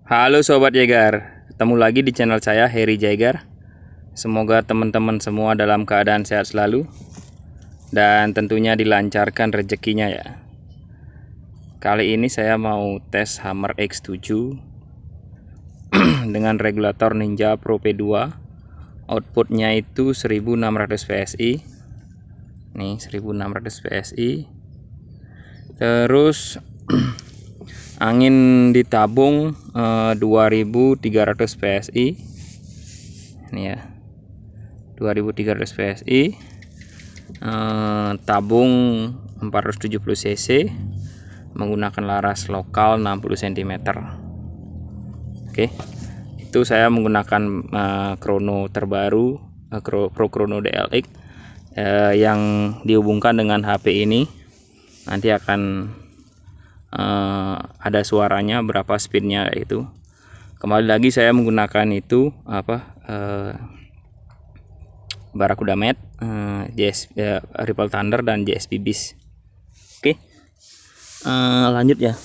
Halo Sobat Jagar, ketemu lagi di channel saya Heri Jagar. Semoga teman-teman semua dalam keadaan sehat selalu dan tentunya dilancarkan rezekinya ya. Kali ini saya mau tes Hammer X7 dengan regulator Ninja Pro P2. Outputnya itu 1600 PSI. Nih 1600 PSI. Terus angin ditabung 2300 PSI. Ini ya, 2300 PSI, tabung 470 cc, menggunakan laras lokal 60 cm. Oke, itu saya menggunakan krono terbaru, Pro Chrono DLX yang dihubungkan dengan HP ini. Nanti akan ada suaranya berapa speednya itu. Kembali lagi saya menggunakan itu Barracuda Med, Ripple Thunder dan JSP Beast. Oke, lanjut ya.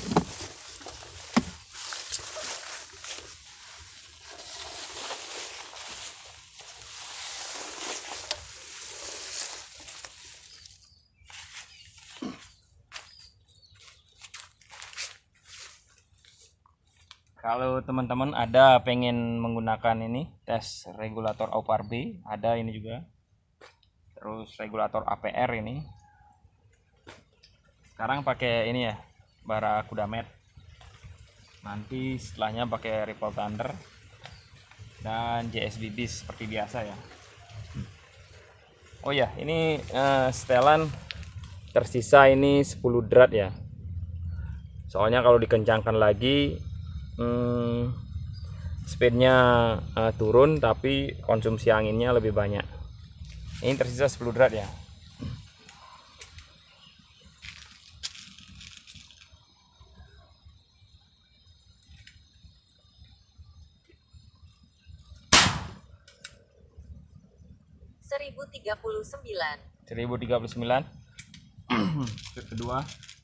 Kalau teman-teman ada pengen menggunakan ini tes regulator AUPAR B, ada ini juga. Terus regulator APR ini. Sekarang pakai ini ya, Barracuda Med. Nanti setelahnya pakai Ripple Thunder dan JSB Beast seperti biasa ya. Oh ya, ini setelan tersisa ini 10 drat ya. Soalnya kalau dikencangkan lagi speednya turun, tapi konsumsi anginnya lebih banyak. Ini tersisa 10 drat ya. Seribu 1039. Kedua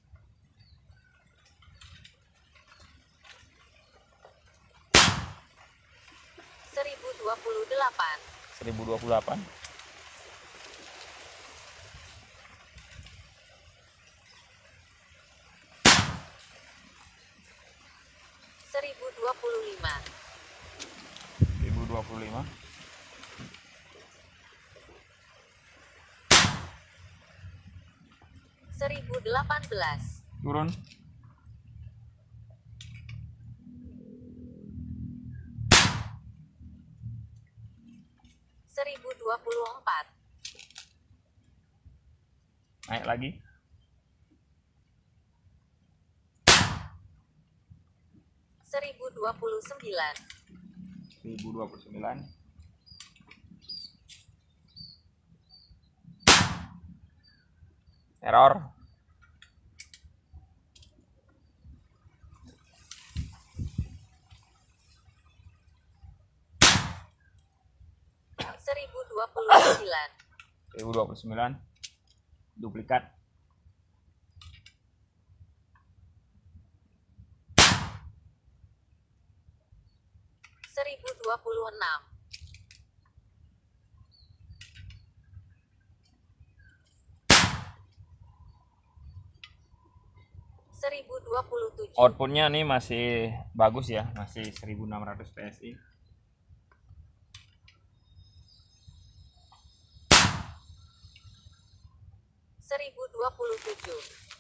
1028. 1028. 1025. 1025. 1018. Turun 1024. naik lagi 1029. 1029. Error 1029. 1029. Duplikat 1026. 1027. outputnya nih masih bagus ya, masih 1600 PSI. 1027.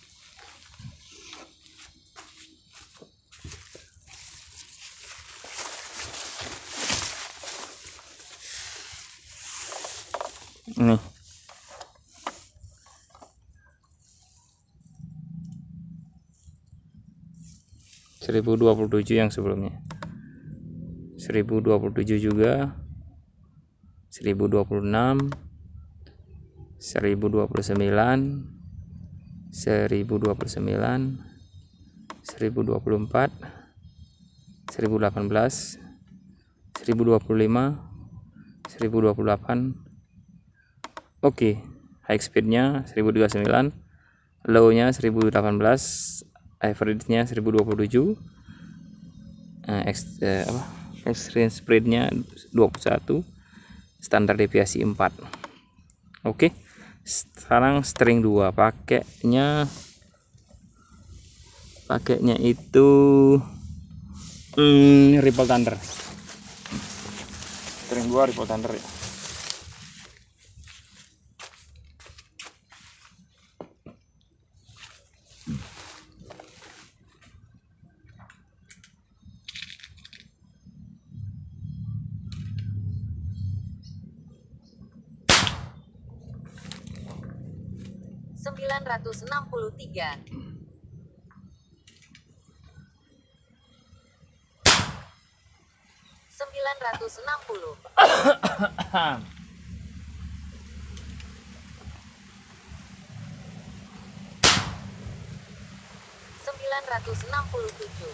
Ini 1027 yang sebelumnya, 1027 juga, 1026, 1029, 1029, 1024, 1018, 1025, 1028. Oke, high speednya 1039, low nya 1018, average nya 1027, extreme spreadnya 21, standar deviasi 4. Oke, sekarang string 2 pakainya itu Ripple Thunder. String 2 Ripple Thunder ya. Sembilan ratus enam puluh tiga. Sembilan ratus enam puluh. Sembilan ratus enam puluh tujuh.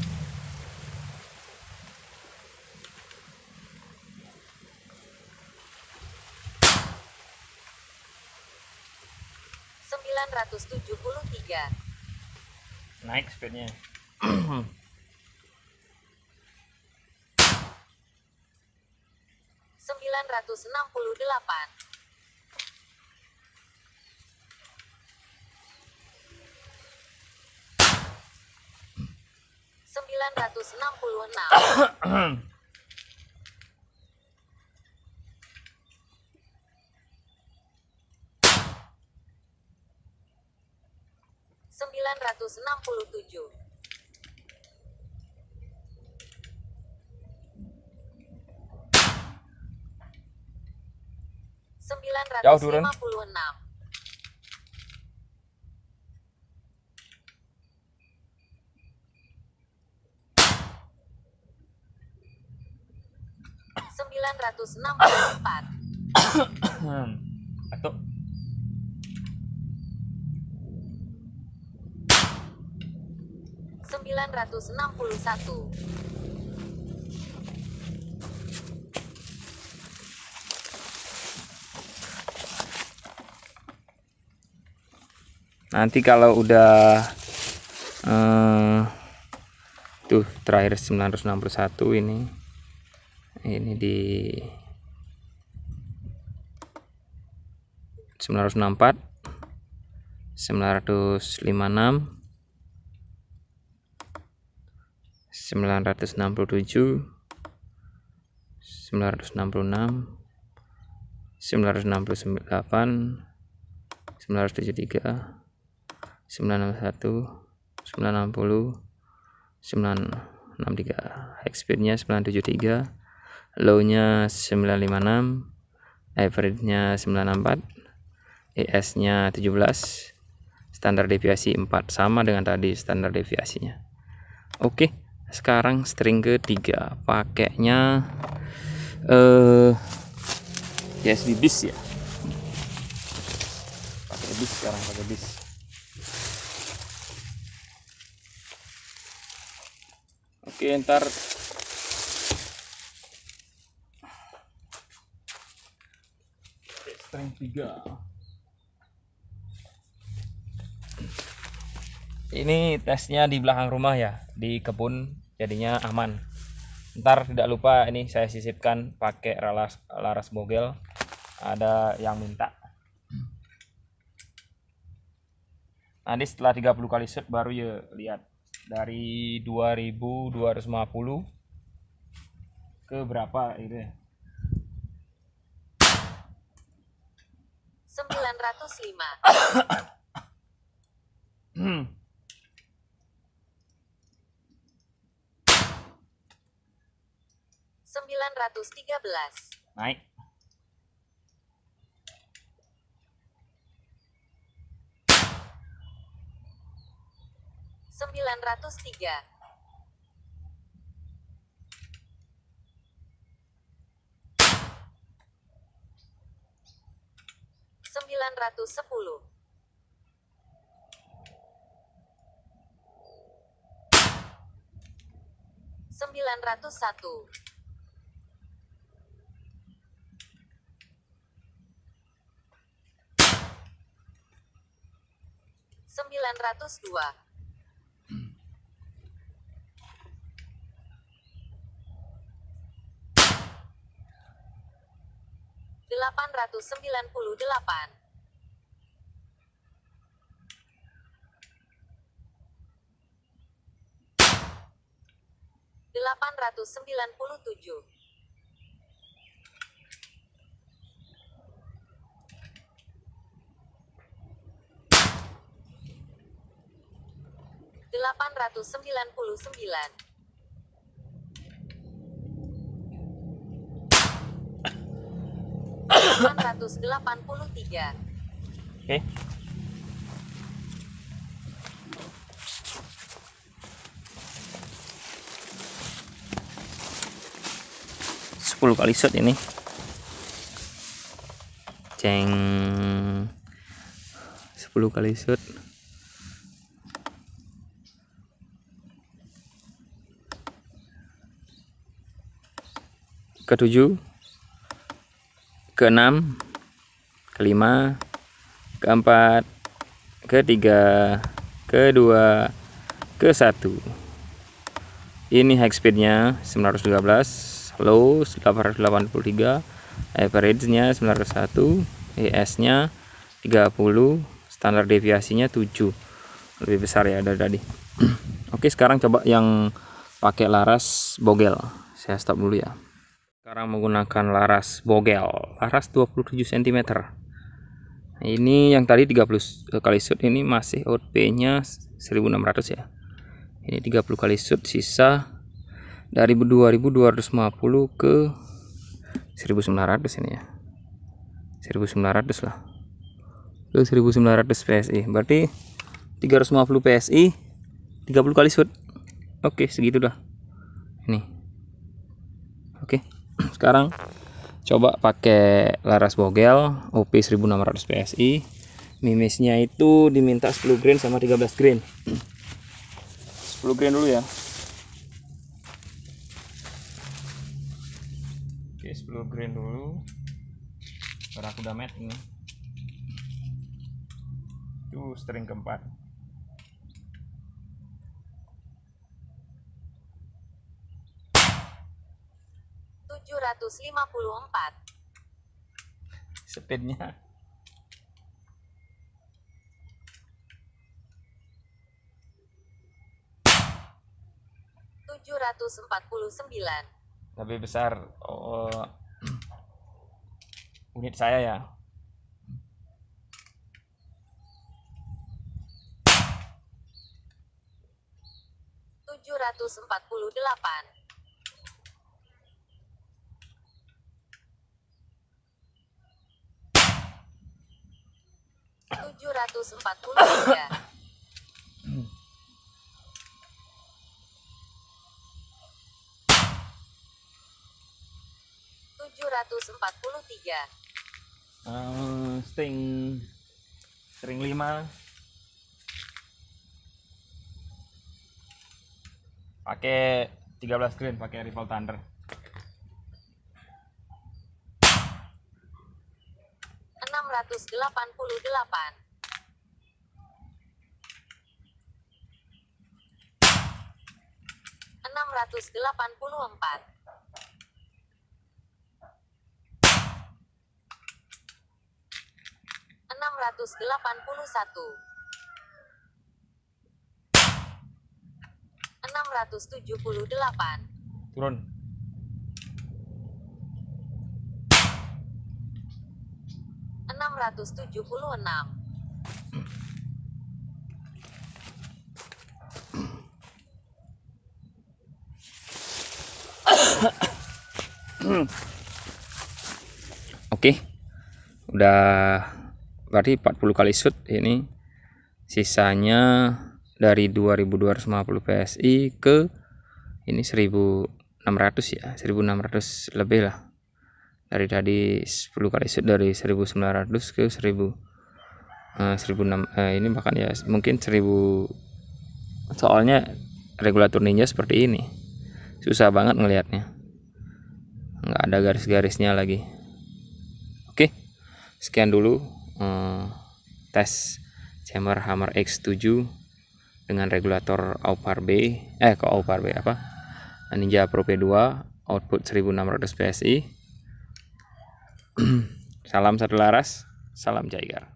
Sembilan ratus tujuh puluh tiga. Naik speednya. Sembilan ratus enam puluh delapan. Sembilan ratus enam puluh enam. Sembilan ratus enam puluh tujuh. Sembilan ratus lima puluh enam. Sembilan ratus enam puluh empat. Atau Sembilan ratus enam puluh satu. nanti kalau udah tuh terakhir 961 ini di 964, 956, 967, 966, 968, 973, 961, 960, 963. High speednya 973, low-nya 956, average-nya 964, ES-nya 17, standar deviasi 4, sama dengan tadi standar deviasinya. Oke, sekarang string ketiga pakainya USB bis ya. Pakai bis sekarang, pakai bis. Oke, ntar string 3. Ini tesnya di belakang rumah ya, di kebun, jadinya aman. Ntar tidak lupa ini saya sisipkan pakai laras bogel, ada yang minta. Nanti setelah 30 kali set baru ya lihat dari 2250 ke berapa itu ya. 905. 913. Naik. 903. 910. 901. 902. 898. 897. 899. 883. Oke. Sepuluh kali shot ini. Ceng. 10 kali shot. Ke-7, ke-6, ke-5, ke-4, ke-3, ke-2, ke-1. Ini high speednya 913, low 883, average-nya 901, ES-nya 30, standar deviasinya 7. Lebih besar ya dari tadi. Oke, sekarang coba yang pakai laras bogel. Saya stop dulu ya. Sekarang menggunakan laras bogel, laras 27 cm. Nah, ini yang tadi 30 kali shoot, ini masih OP-nya 1600 ya. Ini 30 kali shoot, sisa dari 2250 ke 1900 ini ya. 1900 lah. Ke 1900 PSI. Berarti 350 PSI 30 kali shoot. Oke, segitu dah. Ini. Oke. Sekarang coba pakai laras bogel OP 1600 PSI. Mimisnya itu diminta 10 grain sama 13 grain. 10 grain dulu ya. Oke, 10 grain dulu. Barakuda mat ini. Itu string keempat. 754. Speednya 749. lebih besar unit saya ya. 748. 743. 743. String 5 pakai 13 grain, pakai Rival Thunder. 688. 684. 681. 678. Turun. 676. 'Oke. Udah berarti 40 kali shoot ini. Sisanya dari 2250 PSI ke ini 1600 ya, 1600 lebih lah. Dari tadi 10 kali shoot dari 1900 ke 1000 ini bahkan ya mungkin 1000. Soalnya regulator ninja seperti ini. Susah banget ngelihatnya. Nggak ada garis-garisnya lagi. Oke. Sekian dulu tes Jammer Hammer X7 dengan regulator Aupar B, Ninja Pro P2 output 1600 PSI. Salam satu laras, salam Jaigar.